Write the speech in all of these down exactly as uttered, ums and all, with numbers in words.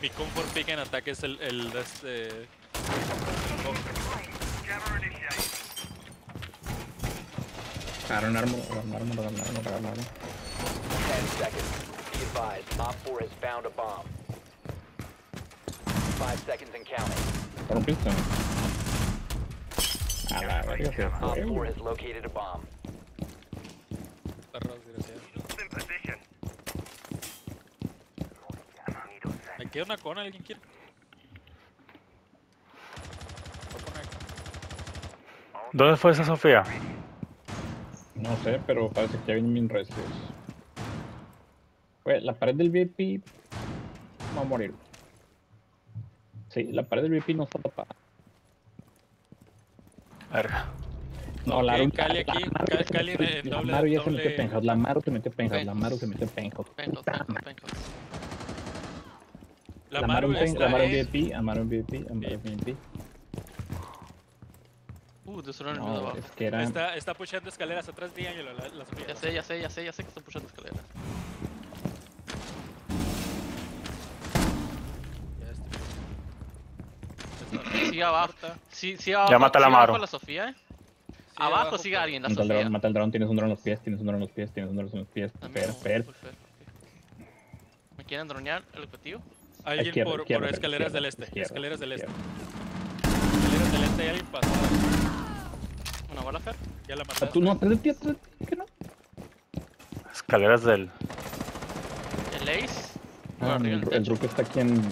mi comfort pick en ataque es el, el de este... Oh. Agarraron armor, agarraron armor, agarraron armor, agarraron armor. ten seconds. Be advised, Op four has found a bomb. five seconds and counting. Por un pistón. A la verga se Op fue, four güey. has located a bomb. Perro desgraciado. Me queda una cona, ¿alguien quiere? Voy a poner- ¿Dónde fue esa Sofía? No sé, pero parece que ya vienen bien recios. Güey, la pared del V I P va a morir. Sí, la pared del V I P no está tapada. Verga. No, Ok, la Cali aquí, Ca- Cali en- en La doble- Maru ya se doble- metió penthouse, la Maru se metió penthouse, la Maru se metió penthouse. Vengo, Puta vengo, madre. vengo. La La Maru Maru en está la Maru en en- V I P, a Maru en V I P, a Maru en V I P. Uh, destruyeron el mío de No, abajo. es que era... Está, está pushando escaleras atrás de Ángelo, la, la Sofía. Ya sé, ya sé, ya sé, ya sé que están pushando escaleras. Ya está. Sigue abajo. Sí, sigue abajo. Ya mata a la sigue abajo Maru. la Sofía, eh. Sí, abajo, abajo, sigue pero- alguien, la Mata el Sofía. dron, mata el dron, tienes un dron en los pies, tienes un dron en los pies, tienes un dron en los pies. También, Fer, no, Fer. full Fer, ok. ¿Me quieren dronear el objetivo? Alguien Izquierda, por, izquierda, por escaleras izquierda, del este. izquierda, escaleras del este. izquierda. Escaleras del este, hay alguien pasado. ¿Una bala, Fer? Ya la Ah, mataste. Tú no, atrás de ti, atrás de ti, ¿qué no? Escaleras del... ¿El Ace? Ah, arriba en el, el el techo. Rook está aquí en...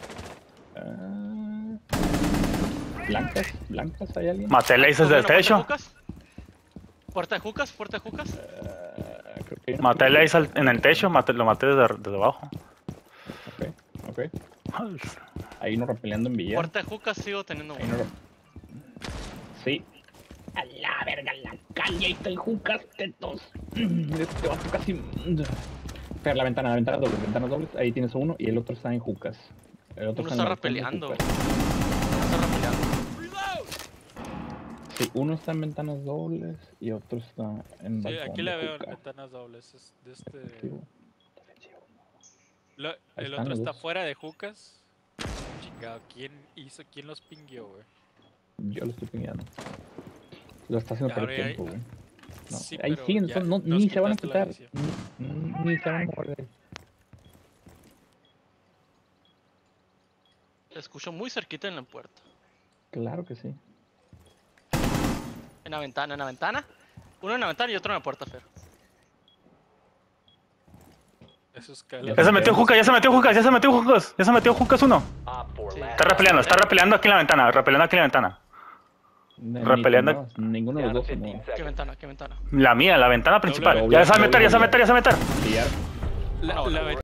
ah, blancas, blancas, ¿hay alguien? Maté el ace desde el ¿Puerta de techo. Jucas? ¿Puerta de Jucas? ¿Puerta de Jucas? Ah, creo que hay una- Maté el ace al- en el techo, maté- lo maté desde, desde abajo. Ok, ok. Hay uno repeleando en Villar. Puerta de Jucas sigo teniendo Hay uno. uno... Sí. A la verga, la calle, ahí está el Jucas, tetos. Este vato casi... Fer, la ventana, la ventana doble, ventanas dobles, ahí tienes uno y el otro está en Jucas. El otro Uno en está el balcón de repeleando. Jucas. Uno está repeleando. Sí, uno está en ventanas dobles y otro está en Sí, balcón aquí de le veo Jucas. ventanas dobles. Es de este... Defensivo. Lo- Ahí el están otro los está dos. fuera de Jucas. Chingado, ¿quién hizo? ¿Quién los pingueó, güey? Yo lo estoy pingando. Lo está haciendo por el Ahora, tiempo, güey. No, Sí, ahí pero siguen, ya son- no, nos ni se van a quitaste la quitar. misión. Ni, ni se van a mover de ahí. Te escucho muy cerquita en la puerta. Claro que sí. En la ventana, en la ventana. Uno en la ventana y otro en la puerta, Fer. Esos Ya Ya se metió Jucas, ya se metió Jucas, ya se metió Jucas. Ya se metió Jucas uno. Op four Sí. last Está repeleando, está repeleando aquí en la ventana, repeleando aquí en la ventana. Ni- Repeleando. ni te muevas, Ninguno de down los to dos se fifteen mueve. ¿Qué seconds. ventana? ¿Qué ventana? La mía, la ventana principal. Doble, Ya se va a doble, meter, ya se va a doble. meter, ya se va a meter. Pillar. La, la,